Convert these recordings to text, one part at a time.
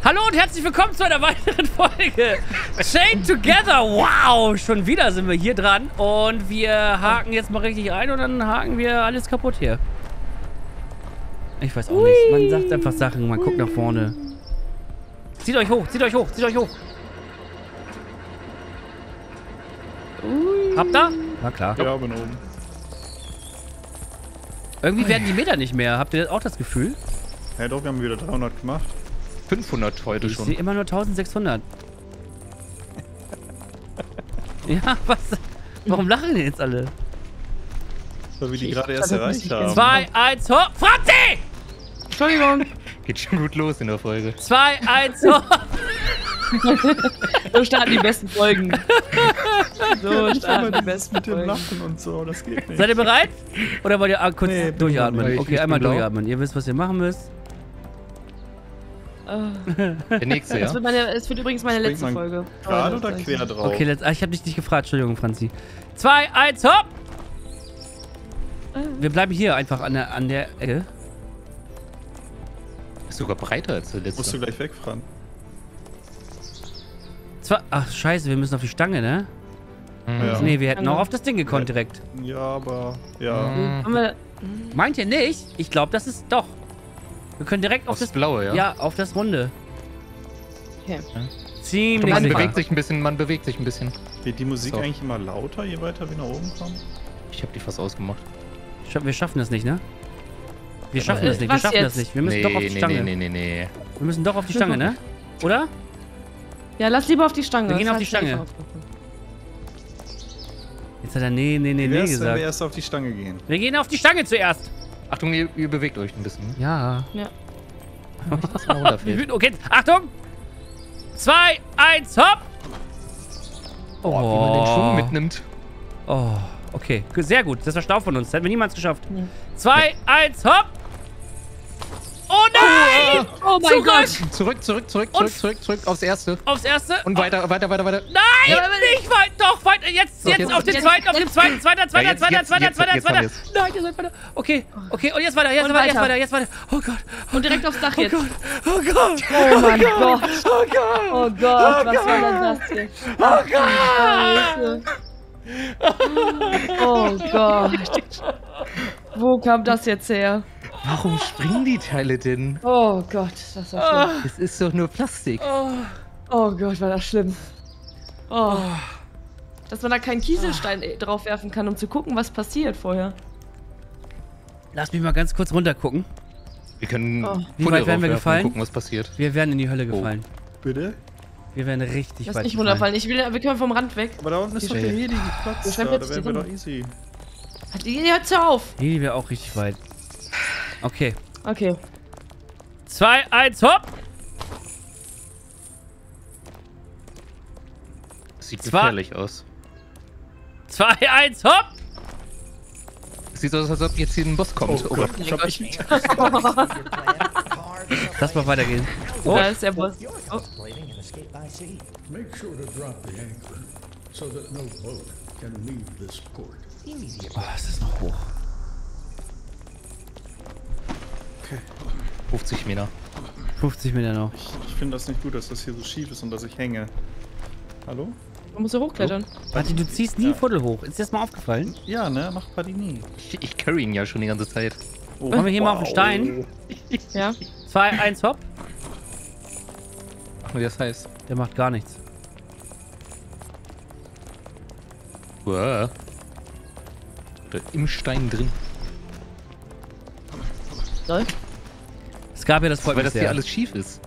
Hallo und herzlich willkommen zu einer weiteren Folge Chained Together. Wow, schon wieder sind wir hier dran und wir haken jetzt mal richtig ein und dann haken wir alles kaputt hier. Ich weiß auch nicht, man sagt einfach Sachen, man guckt nach vorne. Zieht euch hoch, zieht euch hoch, zieht euch hoch. Habt ihr? Na klar. Ja, bin oben. Irgendwie werden die Meter nicht mehr. Habt ihr auch das Gefühl? Ja doch, wir haben wieder 300 gemacht. 500 heute Ich schon. sehe immer nur 1600. Ja, was? Warum lachen die jetzt alle? Weil wir die gerade erst erreicht haben. 2, 1, hopp! Franzi! Entschuldigung. Geht schon gut los in der Folge. 2, 1, hopp! So starten die besten Folgen. So starten die Mit besten dem Folgen. Lachen und so, das geht nicht. Seid ihr bereit? Oder wollt ihr kurz Nee, durchatmen? ich Okay, bin einmal blau. durchatmen. Ihr wisst, was ihr machen müsst. Der nächste, ja? Es wird übrigens meine letzte man Folge. Gerade oder quer drauf? Okay, ich hab dich nicht gefragt. Entschuldigung, Franzi. 2, 1, hopp! Wir bleiben hier einfach an der Ecke. Ist sogar breiter als der Musst du letzte. gleich wegfahren. Ach, scheiße, wir müssen auf die Stange, ne? Ja. Nee, wir hätten auch auf das Ding gekonnt direkt. Ja, aber... Ja. Haben wir, Meint ihr nicht? Ich glaube, das ist doch. Wir können direkt auf Aufs das Blaue, ja? Ja, auf das Runde. okay. Ziemlich Man sicher. bewegt sich ein bisschen, man bewegt sich ein bisschen. Wird die Musik So. eigentlich immer lauter, je weiter wir nach oben kommen? Ich habe die fast ausgemacht. Wir schaffen das nicht, ne? Wir schaffen das nicht, wir was schaffen das jetzt? nicht. Wir müssen doch auf die Stange. Nee. Wir müssen doch auf die Stange, ne? Oder? Ja, lass lieber auf die Stange. Wir gehen Das auf die heißt, ich Stange. aufpassen. Jetzt hat er nee Wie wär's, wenn wir gesagt. erst auf die Stange gehen? Wir gehen auf die Stange zuerst. Achtung, ihr bewegt euch ein bisschen. Ja. Ja. Dass man runterfällt. Okay, Achtung! 2, 1, hopp! Wie man den Schwung mitnimmt. Oh, okay. Sehr gut. Das war Stau von uns. Das hätten wir niemals geschafft. Nee. 2, 1, hopp! Oh nein! Oh mein Gott. Zurück aufs erste. Aufs erste. Und weiter. Nein! Ja, aber Nicht weit! Doch, weiter! Jetzt jetzt- auf den jetzt- zweiten, auf den zweiten! Zweiter! jetzt haben wir's. Nein, ihr seid weiter. Okay, und jetzt weiter, Und weiter. jetzt weiter. Oh Gott. Und direkt aufs Dach jetzt. Oh Gott. Oh mein Gott. Oh Gott. Oh Gott, was war denn das hier? Oh Gott. Wo kam das jetzt her? Warum springen die Teile denn? Oh Gott, das war schlimm. Es ist doch nur Plastik. Oh Gott, war das schlimm. Oh. Dass man da keinen Kieselstein drauf werfen kann, um zu gucken, was passiert vorher. Lass mich mal ganz kurz runter gucken. Wir können Oh. Wie Futter weit wären wir draufwerfen und gefallen? gucken, was passiert. Wir wären in die Hölle gefallen. Bitte? Wir wären richtig Lass weit nicht gefallen. runterfallen. Wir können vom Rand weg. Aber da unten ist doch der Heli, die Platz. Wir schreiben Da jetzt wären die wir drin. doch easy. Hört auf. Nee, die wäre auch richtig weit. Okay. Okay. 2, 1, hopp! Sieht Zwar- gefährlich aus. 2, 1, hopp! Sieht aus, als ob jetzt hier ein Boss kommt. Oh Gott, ich hab ich Lass mal weitergehen. Oh, Da ist der Boss. Oh. Make sure to drop the anchor so that no boat can leave this port. oh, es ist noch hoch. 50 Meter. 50 Meter noch. Ich finde das nicht gut, dass das hier so schief ist und dass ich hänge. Hallo? Man muss ja hochklettern. Warte, du ziehst nie Viertel hoch. Ist dir das mal aufgefallen? Ja, ne? Macht Paddy nie. Ich carry ihn ja schon die ganze Zeit. Oh, Wollen wir hier mal auf den Stein? Ja. 2, 1, hopp. Ach, wie das heißt. Der macht gar nichts. Uah. Oder im Stein drin. Soll? Es gab ja das Weil Volk das hier alles schief ist.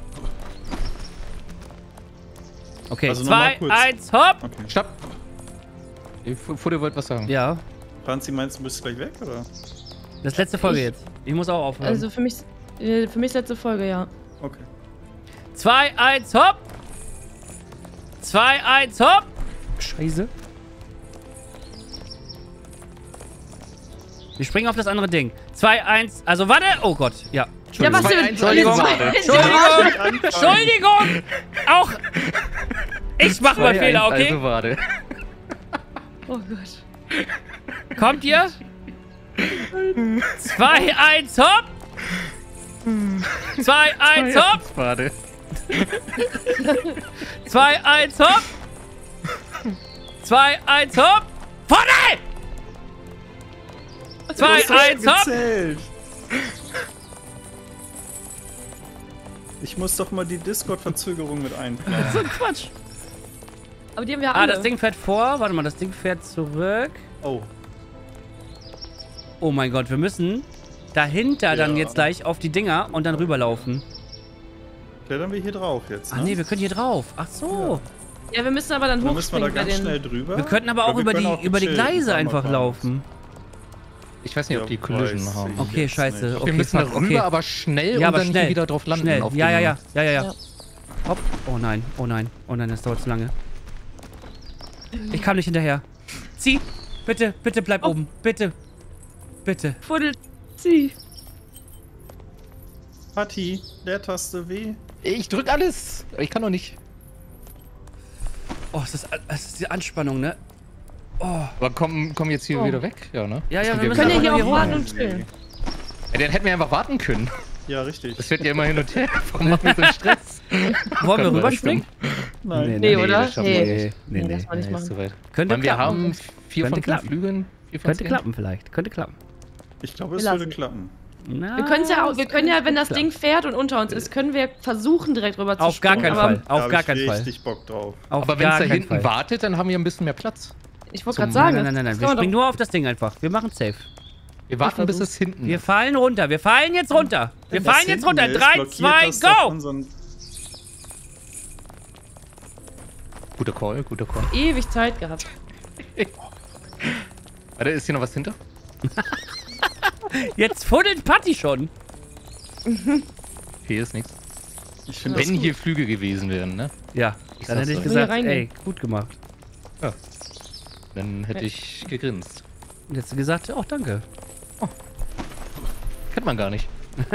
Okay, Also noch mal 2, kurz. 1, hopp! Okay. Stopp! Vor dir wollt was sagen. Ja, Franzi, meinst du, bist gleich weg, oder? das ist letzte Folge jetzt. Ich muss auch aufhören. Also für mich ist letzte Folge, ja. Okay. 2, 1, hopp! 2, 1, hopp! Scheiße. Wir springen auf das andere Ding. 2, 1, also warte! Oh Gott, ja. Ja, was denn? Entschuldigung. Entschuldigung! Auch... Ich mach mal Fehler, okay? Also warte. Oh Gott. Kommt ihr? 2, 1, hopp! 2, 1, hopp! Warte. 2, 1, hopp! 2, 1, hopp! Vorne! 2, 1, hopp! Gezählt. Ich muss doch mal die Discord-Verzögerung mit einplanen. So ein Quatsch. Aber die haben wir alle. Ah, das Ding fährt vor. Warte mal, das Ding fährt zurück. Oh. Oh mein Gott, wir müssen dahinter dann jetzt gleich auf die Dinger und dann rüberlaufen. Klettern wir hier drauf jetzt, ne? Ach nee, wir können hier drauf. Ach so. Ja, wir müssen aber dann Dann müssen wir da hochspringen bei ganz den... schnell drüber. Wir könnten aber auch wir über können die, auch über die gechillt Gleise fahren, einfach fahren. laufen. Ich weiß nicht, ob die Ja, Collision weiß haben. ich. Okay, Jetzt scheiße. nicht. Okay, Wir müssen da fuck, rüber, okay. aber schnell Ja, und aber dann schnell. hier wieder drauf landen. Schnell. Auf die Ja, ja, Dinger. ja, ja, ja, ja. Ja. Hopp. Oh nein, oh nein. Oh nein, das dauert zu lange. Ich kam nicht hinterher. Zieh. Bitte, bitte bleib oben. Bitte. Bitte. Fuddel, zieh. Patti, Leertaste W. Ich drück alles. Ich kann doch nicht. Oh, das ist die Anspannung, ne? Oh. Aber komm jetzt hier wieder weg. Ja, ne? Ja, ja, Kommt wir wieder müssen Können weg. ja hier hier auch hoch. warten und chillen. Ja, dann hätten wir einfach warten können. Ja, richtig. Das wird ja immer hin und her. Warum machen wir so einen Stress? Wollen wir Kann rüberspringen? Nein. Nee, oder? das schaffen wir Nee. nicht. Nee, Nee, nee. das mal nicht Nee, ist machen. zu weit. Könnte Mann, wir klappen. haben 4 Könnte von 5 klappen. Flügen. 4 von Könnte 10. klappen vielleicht. Könnte klappen. Ich glaube, es Wir würde lassen. klappen. Na, Wir können ja auch, wir können ja, wenn das klar. Ding fährt und unter uns ist, können wir versuchen, direkt rüber zu Auf gar springen. keinen aber Fall. Da Auf hab gar ich keinen Fall. richtig Bock drauf. Auf Aber wenn es gar da keinen hinten Fall. wartet, dann haben wir ein bisschen mehr Platz. Ich wollte Zum- gerade sagen. Nein, nein, nein, nein. das Wir kann man springen nur auf das Ding einfach. Wir machen safe. Wir warten, bis versuch's. es hinten Wir ist. fallen runter. Wir fallen jetzt runter. Wir Wenn das fallen jetzt hinten runter. ist, 3, blockiert 2, das doch go! unseren- Guter Call, guter Call. ewig Zeit gehabt. Warte, ist hier noch was hinter? Jetzt fuddelt Patti schon. Hier ist nichts. Ich finde das Wenn gut. hier Flüge gewesen wären, ne? Ja, Ich dann sag's hätte ich euch. gesagt, Hier reingehen. ey, gut gemacht. Dann hätte ich gegrinst. Und jetzt gesagt, oh, danke. Kennt man gar nicht.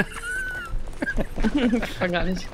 Kann gar nicht.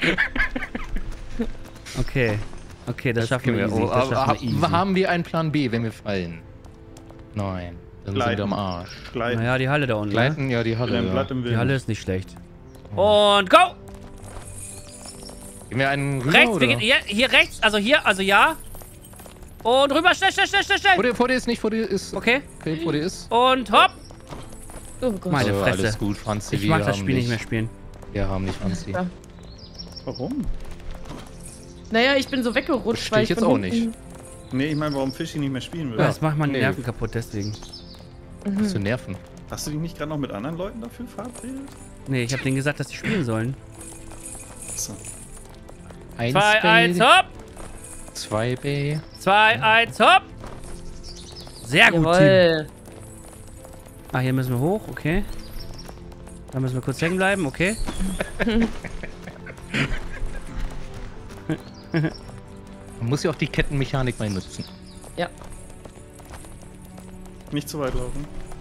Okay. Okay, das schaffen wir easy. Oh, Das schaffen wir easy. haben wir einen Plan B, wenn wir fallen? Nein. Dann sind Gleiten. wir am Arsch. Gleiten. Naja, die Halle da unten. Ne? Gleiten, ja, die Halle. Dein Ja. Blatt im Die Wind. Halle ist nicht schlecht. Und go! Gehen wir einen rüber, Rechts, oder? wir gehen hier rechts, also hier, also ja. Und rüber, schnell, schnell, schnell, schnell, schnell. Vor dir ist nicht, vor dir ist. Okay. Okay, vor dir ist. Und hopp. Oh Gott. Meine So, Fresse. Alles gut, Franzi. Ich wir mag das haben Spiel nicht dich. mehr spielen. Wir haben nicht, Franzi. Ja. Warum? Naja, ich bin so weggerutscht, Versteh weil ich ich jetzt von auch hinten- Nee, ich meine, warum Fischi nicht mehr spielen will. Das macht meine nee. Nerven kaputt, deswegen. Was für Nerven. Hast du dich nicht gerade noch mit anderen Leuten dafür verabredet? Nee, ich hab denen gesagt, dass die spielen sollen. So. 1 2, 1, hopp. 2 B. 2, 1, hopp. Sehr gut, Team. Jawohl. Ah, hier müssen wir hoch, okay. Da müssen wir kurz hängen bleiben, okay. Man muss ja auch die Kettenmechanik mal nutzen. Ja. Nicht zu weit laufen.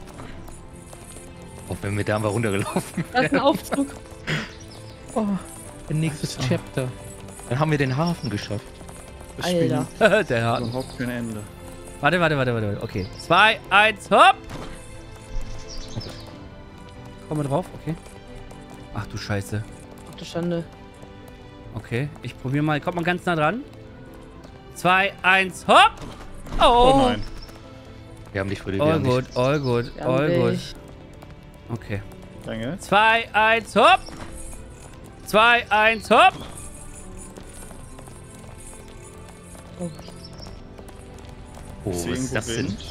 Auch wenn wir da mal runtergelaufen Das ist ein Aufzug. Oh, der nächste Chapter. Dann haben wir den Hafen geschafft. Das Spiel Alter. hat Der hat. überhaupt kein Ende. Warte. Okay. 2, 1, hopp. Komm mal drauf, okay. Ach du Scheiße. Ach du Schande. Okay, ich probiere mal. Kommt mal ganz nah dran. 2, 1, hopp. Oh Oh. nein. Wir haben dich vor dir. All good, all good, Wir haben all good. dich. Okay. Danke. 2, 1, hopp. 2, 1, hopp. Oh. Oh, Ist was hier ist irgendwo das denn? Wind?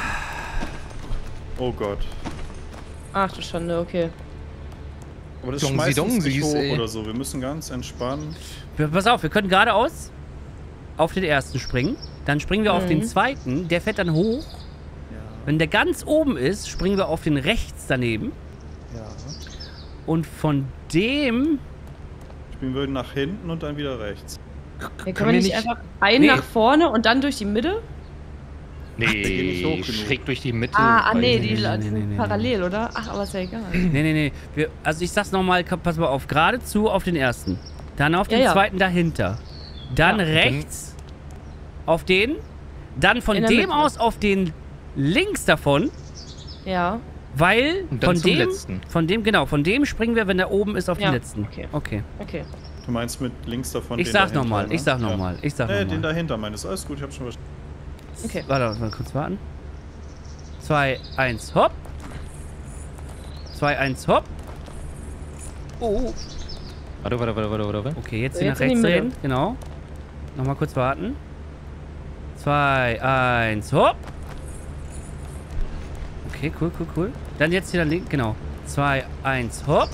Oh Gott. Ach du Schande, okay. Aber das Dongsi schmeißt uns nicht Dongsis, hoch ey. oder so. Wir müssen ganz entspannen. Pass auf, wir können geradeaus auf den ersten springen. Dann springen wir auf den Mhm. zweiten. Der fährt dann hoch. Ja. Wenn der ganz oben ist, springen wir auf den rechts daneben. Ja. Und von dem... Spielen wir nach hinten und dann wieder rechts. Ja, Können können wir wir nicht nicht- einfach einen Nee. nach vorne und dann durch die Mitte? der geht nicht hoch Nee, genug. schräg durch die Mitte. Nee, Weiß die nicht. nee. parallel, oder? Ach, aber ist ja egal. Nee. Also ich sag's nochmal, pass mal auf. Geradezu auf den ersten. Dann auf den Ja. zweiten dahinter. Dann Ja. rechts auf den. Dann von In der dem Mitte. aus auf den links davon. Ja. Weil Und dann von zum dem, letzten. von dem springen wir, wenn der oben ist, auf Ja, den letzten. okay. Okay. Okay. Du meinst mit links davon Ich den sag dahinter, nochmal, ne? ich sag nochmal, Ja. ich sag Den nochmal. dahinter meinst du. Alles gut, ich hab schon was. Okay. Warte, mal kurz warten. 2, 1, hopp. 2, 1, hopp. Oh. Warte. Okay, jetzt So, hier jetzt nach in die rechts Mitte. drehen. Genau. Nochmal kurz warten. 2, 1, hopp. Okay, cool. Dann jetzt hier nach links, genau. 2, 1, hopp.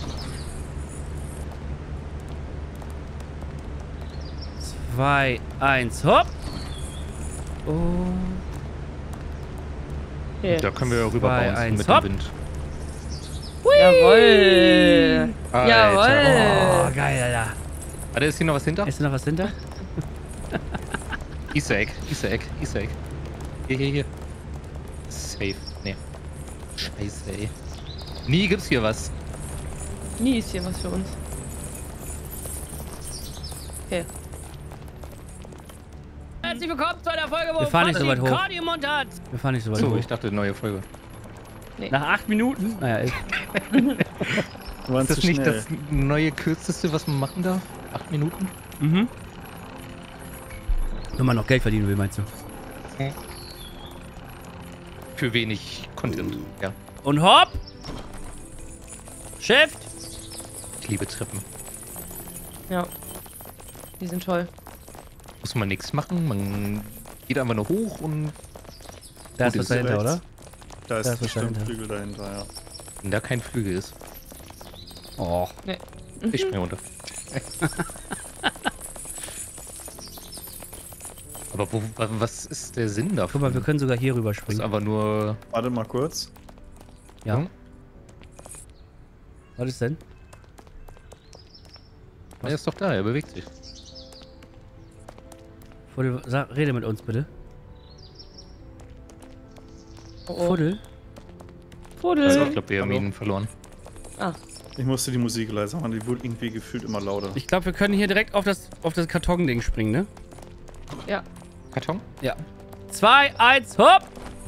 2, 1, hopp. Oh. Okay. Da können wir ja rüber 2, bouncen 1, mit hopp. dem Wind. Jawoll. Alter. Jawoll. Oh, geil, Alter. Warte, ist hier noch was hinter? Ist da noch was hinter? Easter Egg. Hier. Safe. Nee. Scheiße, ey. Nie gibt's hier was. Nie ist hier was für uns. Okay. Herzlich willkommen zu einer Folge, wo Wir fahren nicht so weit hoch. Cardiomund hat. Wir fahren nicht so weit So, hoch. ich dachte, neue Folge. Nach 8 Minuten? Naja, ist. Du warst Ist das zu nicht schnell. das neue kürzeste, was man machen darf? 8 Minuten? Mhm. Wenn man noch Geld verdienen will, meinst du? Für wenig Content, ja. Und hopp! Shift! Ich liebe Treppen. Ja. Die sind toll. Muss man nichts machen, man geht einfach nur hoch und Da ist Gut, was ist dahinter, rechts. oder? Da Da ist ist was bestimmt dahinter. Flügel dahinter, ja. wenn da kein Flügel ist. Oh. Nee. Ich springe runter. Aber was ist der Sinn davon? Guck mal, wir können sogar hier Das ist rüberspringen. aber nur... Warte mal kurz. Ja. Hm? Was ist denn? Er ist doch da, er bewegt sich. Fuddel, rede mit uns bitte. Oh. Fuddel? Fuddel. Also ich glaube, wir haben Hallo? ihn verloren. Ah. Ich musste die Musik leiser machen, die wurde irgendwie gefühlt immer lauter. Ich glaube, wir können hier direkt auf das Karton-Ding springen, ne? Ja. Karton? Ja. 2, 1, hopp!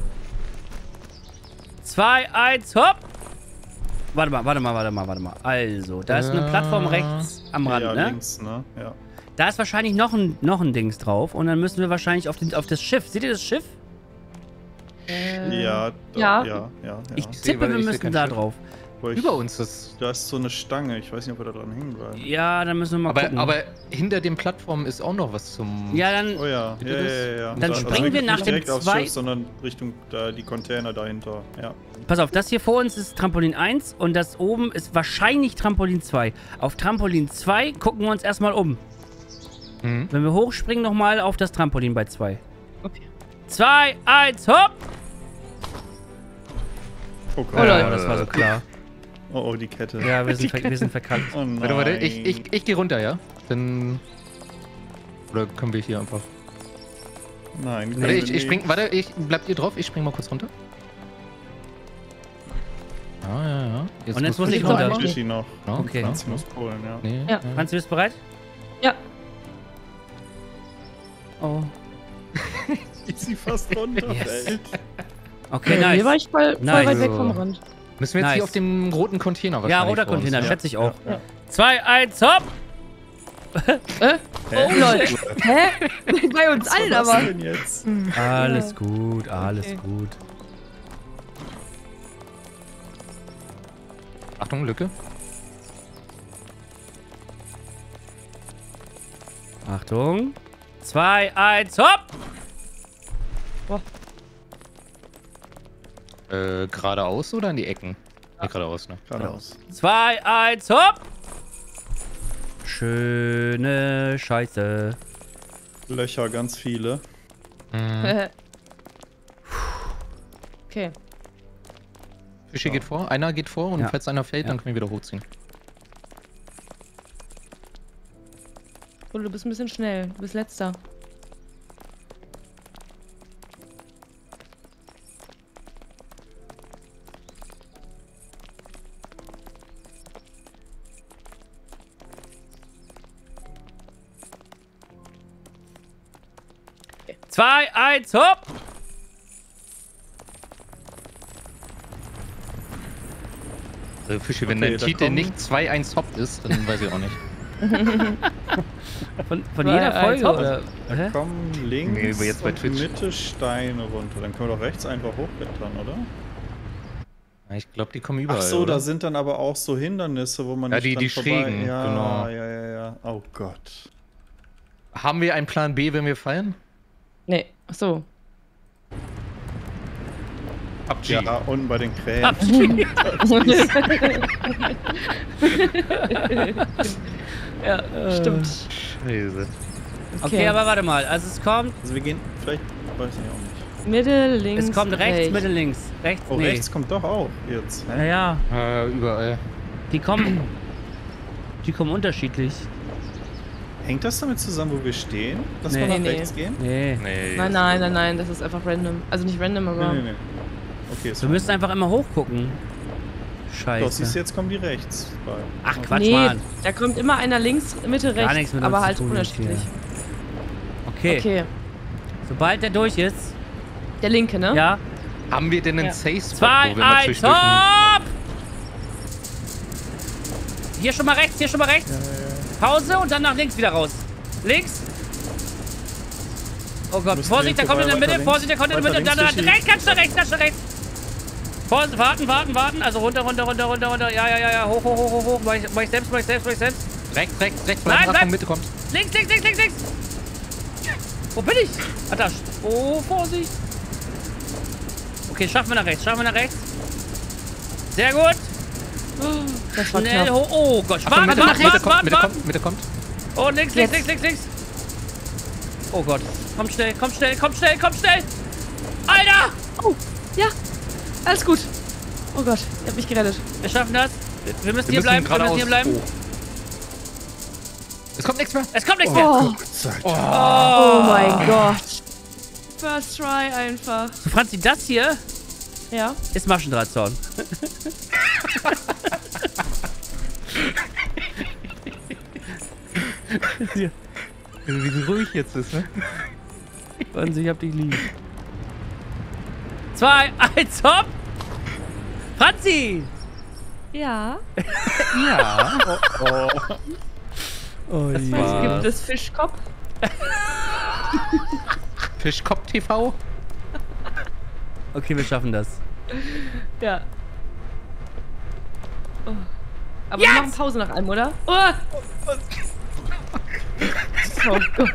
2, 1, hopp! Warte mal. Also, da ist eine Plattform rechts am Rand, ja, ne? links, ne? Ja. Da ist wahrscheinlich noch ein Dings drauf. Und dann müssen wir wahrscheinlich auf das Schiff. Seht ihr das Schiff? Ja, Ja. ja. Ich sehe, tippe, weil wir ich sehe müssen kein da Schiff. drauf. Über uns das. Da ist so eine Stange, ich weiß nicht, ob wir da dran hängen bleiben. Ja, dann müssen wir mal gucken. Aber hinter den Plattformen ist auch noch was zum... ja, dann... Oh ja, Bitte ja. das? Dann Also springen wir wirklich nach nicht dem direkt aufs zwei- Schiff, sondern Richtung da, die Container dahinter. Ja. Pass auf, das hier vor uns ist Trampolin 1 und das oben ist wahrscheinlich Trampolin 2. Auf Trampolin 2 gucken wir uns erstmal um. Mhm. Wenn wir hochspringen, nochmal auf das Trampolin bei 2. Okay. 2, 1, hopp! Oh Oh, Leute. das war so klar. Oh, die Kette. Ja, wir sind verkackt. Oh nein. Warte, ich gehe runter, ja? Dann... Oder können wir hier einfach... Nein, Warte, ich spring... Warte, bleibt ihr drauf? Ich spring mal kurz runter. Ja. Und jetzt muss wir ich hier runter. machen. Ich noch. Ja, Okay. ja. Sie muss polen, ja. Nee, Ja. Franzi, bist du bereit? Ja. Oh. Ist sie fast runter. Yes. Okay, nice. Hier war ich voll Nice. weit weg vom Rand. Müssen wir jetzt Nice. hier auf dem roten Container Ja, wahrscheinlich roter vor uns, Container, ja? schätze ich auch. Ja. 2, 1, hopp! Oh, lol. Hä? Bei uns allen Was aber. denn jetzt? Alles gut, alles Okay. gut. Achtung, Lücke. Achtung. 2, 1, hopp! Geradeaus oder in die Ecken? Nee, geradeaus, ne? Geradeaus. 2, 1, hopp! Schöne Scheiße. Löcher, ganz viele. Mhm. Okay. Fische geht vor, einer geht vor und Ja. falls einer fällt, Ja. dann können wir wieder hochziehen. Oh, du bist ein bisschen schnell. Du bist letzter. Zwei, eins, hopp! Fische, wenn Okay, dein da Titel kommen- nicht 2-1 Hop ist, dann weiß ich auch nicht. Von jeder Folge, Top. oder? Hä? Kommen Nee, links aber jetzt bei und Twitch. Mitte Steine runter. Dann können wir doch rechts einfach hochklettern, oder? Ich glaube, die kommen überall. Ach so, oder? da sind dann aber auch so Hindernisse, wo man Ja, nicht die dran schrägen, Ja, genau. ja. Oh Gott. Haben wir einen Plan B, wenn wir fallen? Nee, ach so. PUBG. Ja, unten bei den Krähen. Ja, stimmt. Scheiße. Okay, aber warte mal. Also es kommt... Also wir gehen vielleicht, weiß ich auch nicht. Mitte, links, Es kommt rechts, Mitte, links. Rechts, Oh, nee. rechts kommt doch auch jetzt. Ja, ja. Überall. Die kommen unterschiedlich. Hängt das damit zusammen, wo wir stehen? Dass Nee. wir nach Nee. rechts gehen? Nee. Nee. Nein, das ist einfach random. Also nicht random, aber... Nee. Okay, Wir müssen einfach immer hochgucken. Doch, siehst du, Scheiße. jetzt kommen die rechts. Ach, Quatsch, nee, Mann. da kommt immer einer links, Mitte, Gar rechts, nichts mit aber uns halt zu tun jetzt unterschiedlich. Okay. Okay, Sobald der durch ist. der linke, ne? Ja. Haben wir denn einen Ja. Safe Spot, 2, wo wir mal 1, zwischendurch... hopp! Hier schon mal rechts, hier schon mal rechts. Pause und dann nach links wieder raus. Links. Oh Gott, Müssen Vorsicht, der wir kommt in der weiter Mitte, links? Vorsicht, der kommt in der Weiter Mitte. Dann links, rechts, ganz schnell rechts, ganz schnell rechts. Vorsicht, warten. Also runter. Ja. Hoch. Mach ich selbst. Rechts, Nein, bleib. Mitte kommt. Links. Wo bin ich? Ah, da. Oh, Vorsicht. Okay, schaffen wir nach rechts. Sehr gut. Das war Schnell knapp. hoch. Oh Gott. Achtung, Warten. Mitte kommt. Oh, links. Oh Gott. Komm schnell. Alter! Oh, ja, alles gut. Oh Gott, ihr habt mich gerettet. Wir schaffen das. Wir müssen Wir hier bleiben. geradeaus. Es kommt nichts mehr. Es kommt nichts mehr. Oh, oh mein Gott. First try einfach. So, Franzi, das hier Ja. ist Maschendrahtzaun. Wie ruhig jetzt ist, ne? Franzi, ich hab dich lieb. 2, 1, hopp! Franzi! Ja. Ja. Oh, Das ja. war's. Gibt es Fischkopf? Fischkopf TV. Okay, wir schaffen das. Ja. Oh. Aber Jetzt! wir machen Pause nach einem, oder? Oh, oh Gott.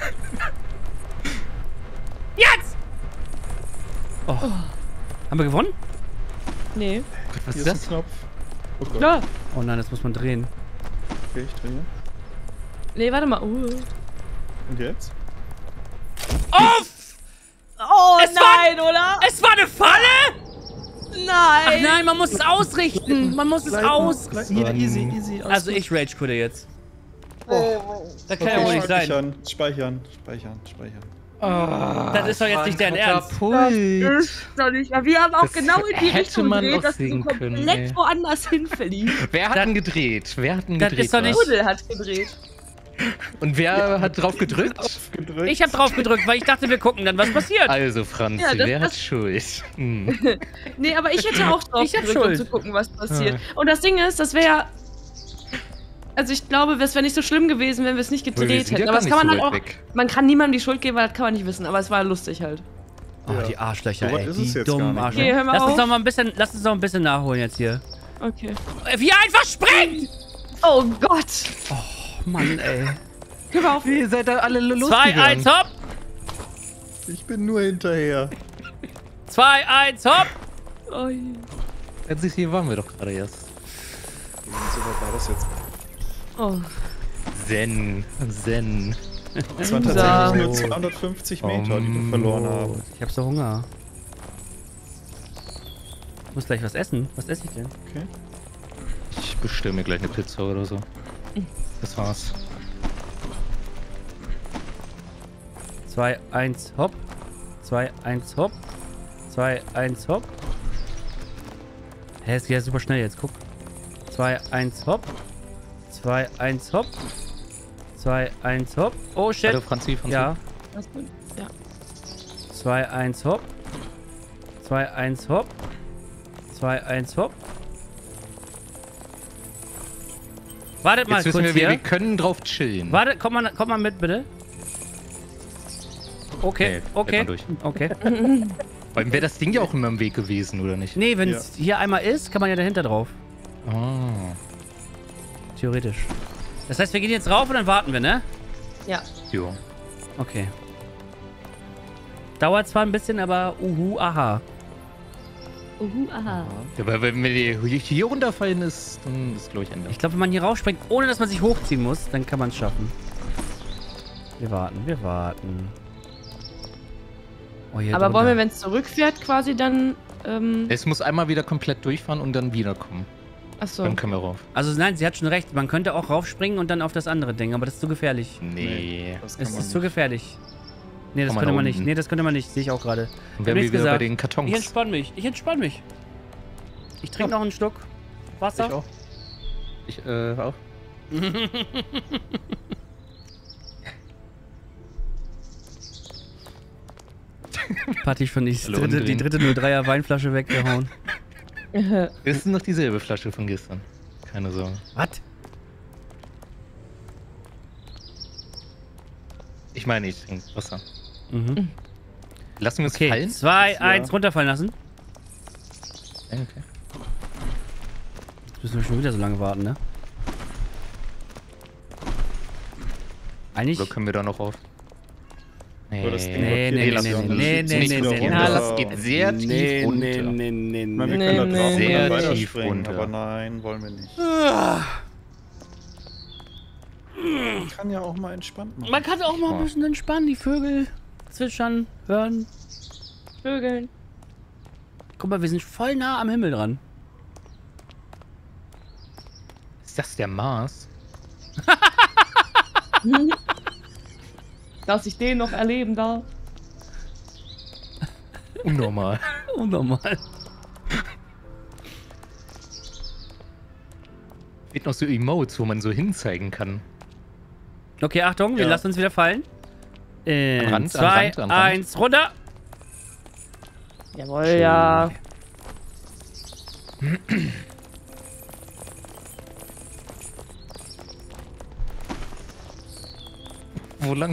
Jetzt! Oh. Haben wir gewonnen? Nee. Was Hier ist ist ein das? Knopf. Oh Gott. Ja. Oh nein, das muss man drehen. Okay, ich drehe. Nee, warte mal. Und jetzt? Oh! Oh Es war- nein, oder? Es war eine Falle? Ach Nein. nein, man muss es ausrichten. Man muss es aus... Hier, easy. alles Also gut. ich rage-quitte jetzt. Das kann ja Okay, wohl nicht sein. Speichern. Das ist doch jetzt nicht dein Ernst. Ist doch nicht. Ja, wir haben auch Das genau in die hätte Richtung man gedreht, auch dass du sehen können, komplett ey. woanders hin verlief. Wer hat denn gedreht? Das ist doch nicht- Pudel hat gedreht. Und wer hat drauf gedrückt? Gedrückt. Ich habe drauf gedrückt, weil ich dachte, wir gucken dann, was passiert. Also, Franzi, Ja, das- wer hat das- Schuld? Nee, aber ich hätte auch drauf Ich hab gedrückt, um Schuld. zu gucken, was passiert. Und das Ding ist, das wäre ja... Also ich glaube, es wäre nicht so schlimm gewesen, wenn wir es nicht Wir gedreht sind ja hätten. Aber gar das kann man nicht halt so auch... weit weg. Man kann niemandem die Schuld geben, weil das kann man nicht wissen. Aber es war lustig halt. Oh, die Arschlöcher, So weit ey. ist es Die jetzt dummen gar nicht, Arschlöcher. ne? Okay, hör mal Lass uns auf. noch mal ein bisschen nachholen jetzt hier. Okay. Wie er einfach springt! Oh Gott! Oh Mann, ey. Hör mal auf. Ihr seid da alle 2, 1, hopp! Ich bin nur hinterher. 2, 1, hopp! Oh, Franzi, hier waren wir doch gerade erst. So weit war das jetzt. oh. Zen. Es waren tatsächlich nur 250 Meter, die wir verloren haben. Ich hab so Hunger. Ich muss gleich was essen. Was esse ich denn? Okay. Ich bestelle mir gleich eine Pizza oder so. Das war's. 2, 1, hopp. 2, 1, hopp. 2, 1, hopp. Hä, es geht ja super schnell jetzt, guck. 2, 1, hopp. 2, 1, hopp. 2, 1, hopp. Oh shit. Hallo, Franzi. Ja. Alles gut. Ja. 2, 1, hopp. 2, 1, hopp. 2, 1, hopp. Wartet mal Jetzt wissen kurz wir, hier. wir können drauf chillen. Warte, komm mal mit, bitte. Okay, Nee, okay, bleib mal durch. okay. Vor allem wäre das Ding ja auch immer im Weg gewesen, oder nicht? Nee, wenn es hier einmal ist, kann man ja dahinter drauf. Ah. Theoretisch. Das heißt, wir gehen jetzt rauf und dann warten wir, ne? Ja. Jo. Okay. Dauert zwar ein bisschen, aber aha. Aha. Ja, aber wenn wir hier runterfallen ist, dann ist glaube ich Ende. Ich glaube, wenn man hier raufspringt, ohne dass man sich hochziehen muss, dann kann man es schaffen. Wir warten, wir warten. Oh, hier Aber drunter. wollen wir, wenn es zurückfährt, quasi dann. Es muss einmal wieder komplett durchfahren und dann wiederkommen. Achso. Dann können wir rauf. Also nein, sie hat schon recht. Man könnte auch raufspringen und dann auf das andere Ding, aber das ist zu gefährlich. Nee. Das kann Es man ist zu nicht. gefährlich. Nee, das Kann man könnte da man nicht. unten. Nee, das könnte man nicht. Sehe ich auch gerade. Dann wären wir nichts wieder bei gesagt. den Kartons. Ich entspann mich. Ich entspann mich. Ich trinke noch einen Schluck Wasser. Ich auch. Ich auch. Party schon die Alle dritte umdrehen. 03er Weinflasche weggehauen. Das ist noch dieselbe Flasche von gestern. Keine Sorge. Was? Ich meine, ich trinke Wasser. Mhm. Lassen wir uns Okay, fallen? 2, 1, runterfallen lassen. Okay. Jetzt müssen wir schon wieder so lange warten, ne? Eigentlich... Oder können wir da noch rauf? Aber das Ding Nee, blockiert nee, das nee, ja. nee, Das nee, zieht nee, wieder nee, runter. nee. Das geht sehr tief runter. nee. Ich meine, wir Nee, können da drauf nee. und Sehr dann tief weiterspringen, runter. aber nein, wollen wir nicht. Man kann ja auch mal entspannt machen. Man kann auch mal ein bisschen entspannen, die Vögel zwitschern, hören. Vögeln. Guck mal, wir sind voll nah am Himmel dran. Ist das der Mars? Dass ich den noch erleben darf. Unnormal. Unnormal. Fehlt noch so Emotes, wo man so hinzeigen kann. Okay, Achtung, wir Ja. lassen uns wieder fallen. In An Rand, 2, an Rand, an Rand. 1, runter. Jawohl, ja. Wo lang?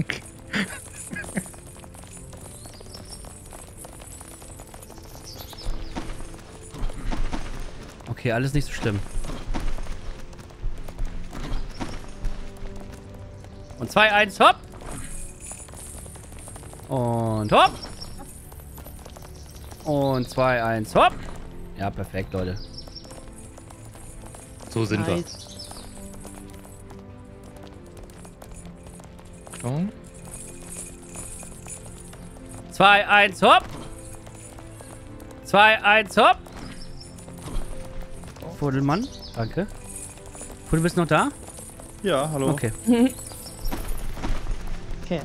Okay, alles nicht so schlimm. Und 2, 1, hopp. Und hopp. Und 2, 1, hopp. Ja, perfekt, Leute. So sind wir. Achtung. 2, 1, hopp. 2, 1, hopp. Fuddelmann, danke. Fuddel, bist du noch da? Ja, hallo. Okay. Okay.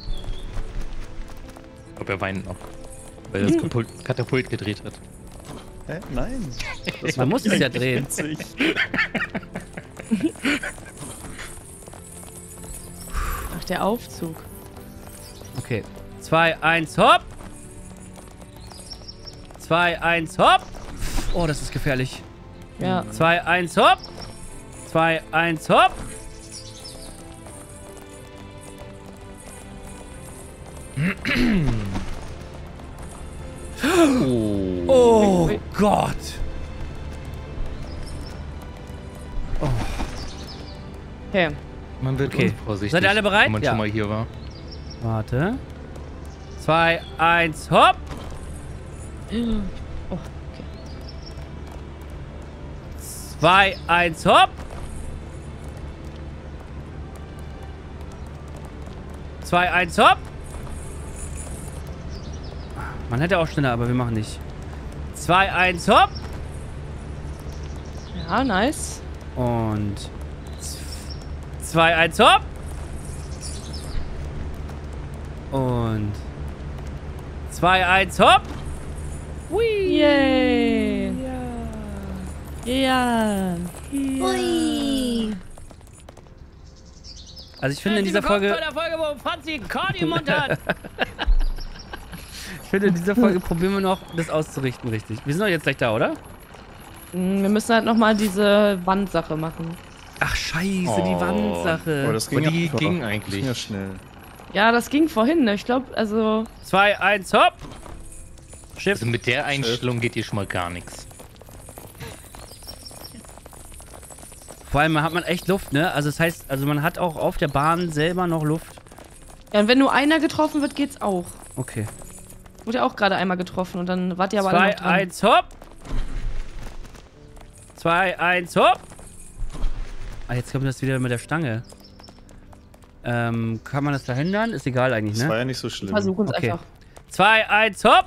Ich glaube, er weint noch. Weil das Katapult gedreht hat. Hä? Nein. Das Man muss es ja drehen. witzig. Ach, der Aufzug. Okay. 2, 1, hopp. 2, 1, hopp. Oh, das ist gefährlich. Ja. 2, 1, hopp. 2, 1, hopp. Oh Gott. Okay. Man wird Okay. unvorsichtig, Seid ihr alle bereit? wenn man Ja. schon mal hier war. Warte. 2, 1, hopp. Oh, 2, 1, hopp. 2, 1, hopp. Man hätte auch schneller, aber wir machen nicht. 2, 1, hopp. ja, nice. Und 2, 1, hopp. Und 2, 1, hopp. Hui. Yay. Ja. Hui. Also ich finde in dieser Folge... wo Franzi Cardio hat. Ich finde in dieser Folge probieren wir noch, das auszurichten richtig. Wir sind doch jetzt gleich da, oder? Wir müssen halt nochmal diese Wandsache machen. Ach, scheiße, die Wandsache. Aber das ging die einfach. ging Das eigentlich. ging ja schnell. Ja, das ging vorhin, ne? Ich glaube, also... 2, 1, hopp! Schiff. Also mit der Einstellung geht hier schon mal gar nichts. Vor allem hat man echt Luft, ne? Also das heißt, also man hat auch auf der Bahn selber noch Luft. Ja, und wenn nur einer getroffen wird, geht's auch. Okay. Wurde ja auch gerade einmal getroffen und dann wart ihr aber alle 2, noch dran. 1, hopp! 2, 1, hopp! Ah, jetzt kommt das wieder mit der Stange. Kann man das verhindern? Ist egal eigentlich, Das war ne? ja nicht so schlimm. Versuchen es Okay. einfach. 2, 1, hopp!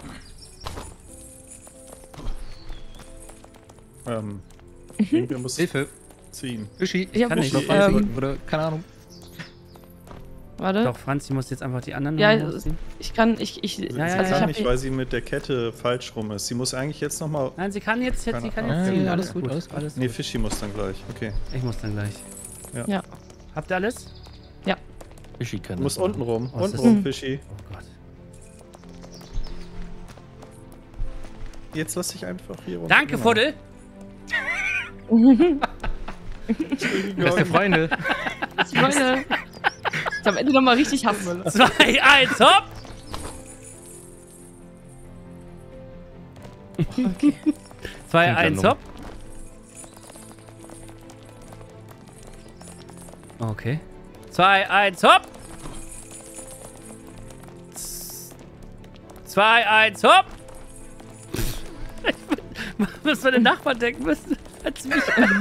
Irgendwer muss Hilfe. ziehen. Fischi. Ich hab kann nicht. Oder keine Ahnung. Warte. Doch, Franzi muss jetzt einfach die anderen Ja, losziehen. ich kann, Sie ja, also kann ich hab nicht, weil sie mit der Kette falsch rum ist. Sie muss eigentlich jetzt nochmal... Nein, sie kann jetzt Keine sie kann Ahnung. jetzt ziehen. Ja, Alles ja, gut, alles gut. alles Nee, gut. Fischi muss dann gleich. Okay. Ich muss dann gleich. Ja. Habt ihr alles? Fischi kann Du musst das unten rum. Oh, ist Unten das- rum, Fischi. Oh Gott. Jetzt lass dich einfach hier runter. Danke, Fuddel! Beste Freunde. Freunde. Ich am Ende nochmal richtig hassen. 2, 1, hopp! Okay. 2, Und 1, dann hopp! Okay. 2, 1, hopp! 2, 1, hopp! Was wir den Nachbarn denken müssen, als mich.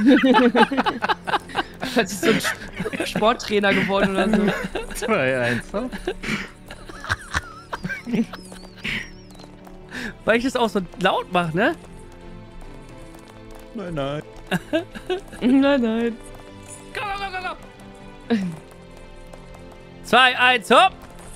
Als ist so ein Sporttrainer geworden oder so. 2, 1. Weil ich das auch so laut mache, ne? Nein, nein. Nein, nein. Go, go, go, go, go! 2, 1, hopp!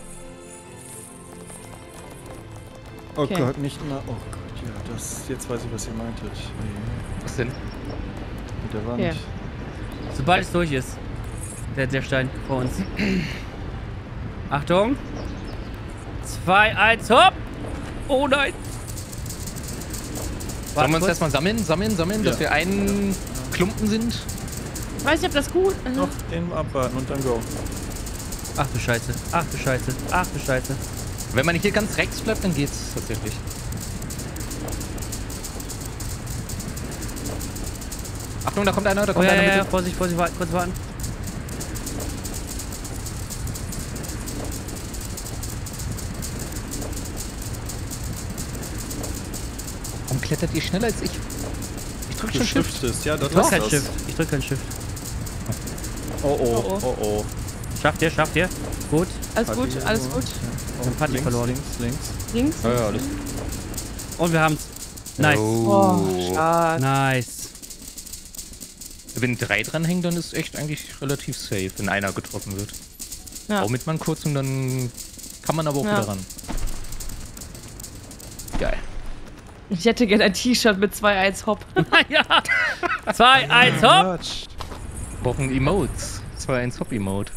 Oh Okay. Gott, nicht mal. Oh Gott, ja, das. Jetzt weiß ich, was ihr meintet. Nee, Was denn? mit der Wand. Okay. Sobald es durch ist. Der Stein vor uns. Achtung! 2, 1, hopp! Oh nein! Sollen wir uns kurz. erstmal sammeln, dass Ja. wir einen Klumpen sind? Ich weiß nicht, ob das gut Noch den abwarten und dann go. Ach du Scheiße, ach du Scheiße, ach du Scheiße. Wenn man hier ganz rechts bleibt, dann geht's tatsächlich. Achtung, da kommt einer, da Oh kommt ja, einer ja, mit ja, dem- Vorsicht, Vorsicht, warten, kurz warten. Warum klettert ihr schneller als ich? Ich drück Du schon Shift. shiftest, ja, das Ich drück ist kein das. Shift, ich drück kein Shift. Oh oh, Oh, oh oh. Schafft ihr, schafft ihr. Gut, Alles gut, alles gut. dann Party Links, verloren. links, links. Links. Ja, ja, alles. Und wir haben's. Nice. Oh, schade. Nice. Wenn 3 dranhängen, dann ist echt eigentlich relativ safe, wenn einer getroffen wird. Ja. Auch mit man kurz und dann kann man aber auch Ja. wieder ran. Geil. Ich hätte gerne ein T-Shirt mit 2-1 Hop. ja. 2, 1, hopp! Quatsch. Wir brauchen Emotes. 2-1 Hop-Emote.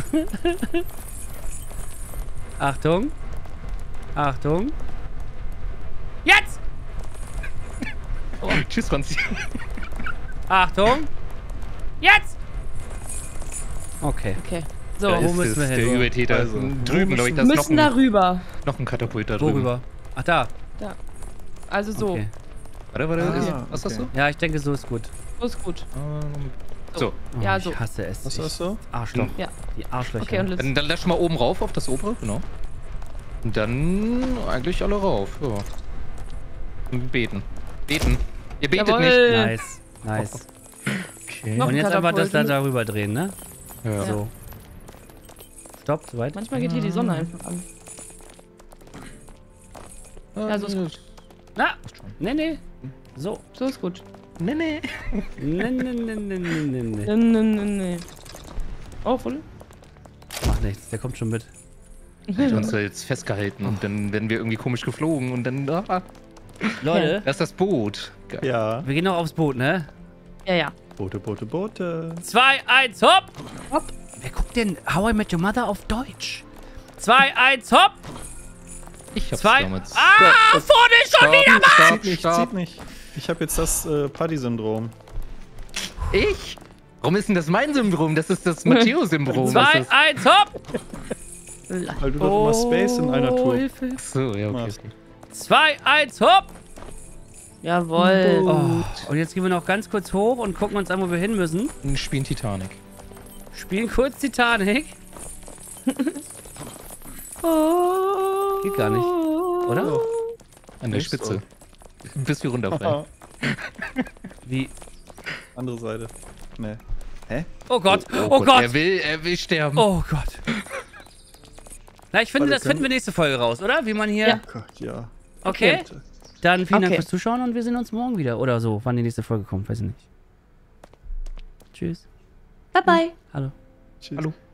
Achtung. Achtung. Jetzt! Tschüss, Franzi. Achtung. Jetzt! Okay. Okay. So, Da wo ist müssen wir es, hin? der Übeltäter. Also, Drüben, glaube ich, wir das ist müssen noch darüber. ein Katapult da drüben. Worüber? Ach, da. Also so. Okay. Warte, Ah, ist, was hast okay. du? Ja, ich denke, so ist gut. So ist gut. So, Oh, Ja, so. Ich hasse es. Was hast du? Arschloch. Ja. Die Arschlöcher. Okay, und dann lass mal oben rauf auf das obere, genau. Und dann eigentlich alle rauf, ja. Und beten. Beten. Ihr betet Jawohl. nicht. Nice. Nice. Okay. Noch Und ein jetzt einfach das da Katapult. darüber drehen, ne? Ja. So. Stopp, soweit. Manchmal geht hier die Sonne einfach an. Ja, so ist gut. Na! Nee, nee. So. So ist gut. Nee, nee. Nee, nee, nee, nee, nee, nee. Nee. Oh, voll. Macht nichts, der kommt schon mit. Hat uns da jetzt festgehalten und dann werden wir irgendwie komisch geflogen und dann. Ah, Leute, das ist das Boot. Geil. Ja. wir gehen noch aufs Boot, ne? Ja, ja. Boote, Boote, Boote. 2, 1, hopp! Hopp. Wer guckt denn How I Met Your Mother auf Deutsch? 2, 1, hopp! Ich hab's 2. damals. Ah, vorne schon wieder! Stopp, Zieht nicht, zieht nicht. Ich habe jetzt das Paddy-Syndrom. Ich? Warum ist denn das mein Syndrom? Das ist das Matteo-Syndrom. 2, 1, hopp! Weil du doch immer Space in einer Tour. Hilfe. So, ja, okay. machst. 2, 1, hopp! Jawohl. Oh, und jetzt gehen wir noch ganz kurz hoch und gucken uns an, wo wir hin müssen. Und spielen Titanic. Spielen kurz Titanic. Geht gar nicht, oder? An der Nicht Spitze. Bis wir runterfallen. Wie? Andere Seite. Nee. Hä? Oh Gott, oh Gott! Er will sterben. Oh Gott. Na, ich finde, Warte, das finden wir nächste Folge raus, oder? Wie man hier... Ja. Oh Gott, ja. Okay. Dann vielen Dank Okay. fürs Zuschauen und wir sehen uns morgen wieder. Oder so, wann die nächste Folge kommt, weiß ich nicht. Tschüss. Bye bye. Hallo. Tschüss. Hallo.